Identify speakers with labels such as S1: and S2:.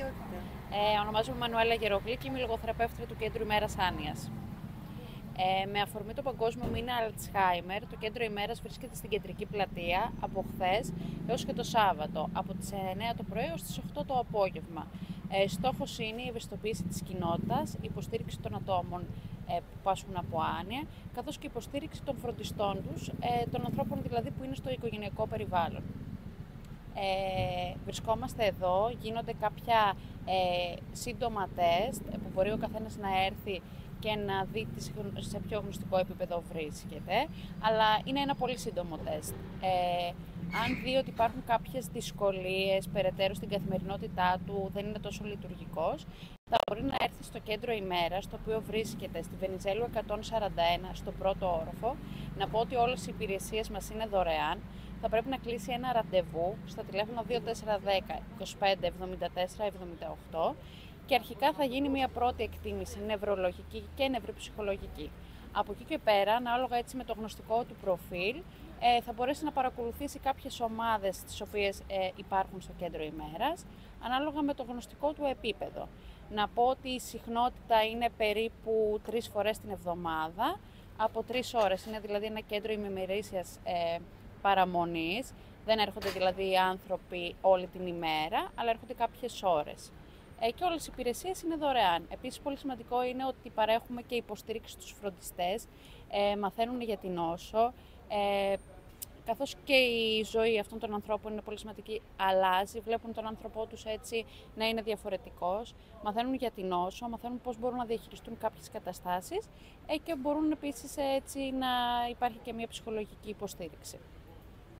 S1: ιδιότητα?
S2: Ονομάζομαι Μανουέλα Γερογλή και είμαι λογοθεραπεύτρια του Κέντρου Ημέρας Άνοιας. Με αφορμή το Παγκόσμιο Μήνα Αλτσχάιμερ, το Κέντρο Ημέρας βρίσκεται στην Κεντρική Πλατεία από χθες έως και το Σάββατο, από τις 9 το πρωί έως τις 8 το απόγευμα. Στόχος είναι η ευαισθητοποίηση της κοινότητας, η υποστήριξη των ατόμων που πάσχουν από άνοια, καθώς και η υποστήριξη των φροντιστών τους, των ανθρώπων δηλαδή που είναι στο οικογενειακό περιβάλλον. Βρισκόμαστε εδώ, γίνονται κάποια σύντομα τεστ που μπορεί ο καθένας να έρθει και να δει σε ποιο γνωστικό επίπεδο βρίσκεται, αλλά είναι ένα πολύ σύντομο τεστ. Αν δει ότι υπάρχουν κάποιες δυσκολίες περαιτέρω στην καθημερινότητά του, δεν είναι τόσο λειτουργικός, θα μπορεί να έρθει στο κέντρο ημέρας, το οποίο βρίσκεται στη Βενιζέλου 141, στο πρώτο όροφο. Να πω ότι όλες οι υπηρεσίες μας είναι δωρεάν. Θα πρέπει να κλείσει ένα ραντεβού στα τηλέφωνα 2410 25 74 78 και αρχικά θα γίνει μια πρώτη εκτίμηση νευρολογική και νευροψυχολογική. Από εκεί και πέρα, ανάλογα έτσι με το γνωστικό του προφίλ, θα μπορέσει να παρακολουθήσει κάποιες ομάδες τις οποίες υπάρχουν στο κέντρο ημέρας, ανάλογα με το γνωστικό του επίπεδο. Να πω ότι η συχνότητα είναι περίπου 3 φορές την εβδομάδα, από 3 ώρες. Είναι δηλαδή ένα κέντρο ημιμερήσιας παραμονής. Δεν έρχονται δηλαδή οι άνθρωποι όλη την ημέρα, αλλά έρχονται κάποιες ώρες. Και όλες οι υπηρεσίες είναι δωρεάν. Επίσης, πολύ σημαντικό είναι ότι παρέχουμε και υποστήριξη στους φροντιστές, μαθαίνουν για την νόσο, καθώς και η ζωή αυτών των ανθρώπων είναι πολύ σημαντική, αλλάζει, βλέπουν τον άνθρωπό τους έτσι να είναι διαφορετικός, μαθαίνουν για την νόσο, μαθαίνουν πώς μπορούν να διαχειριστούν κάποιες καταστάσεις και μπορούν επίσης έτσι να υπάρχει και μια ψυχολογική υποστήριξη.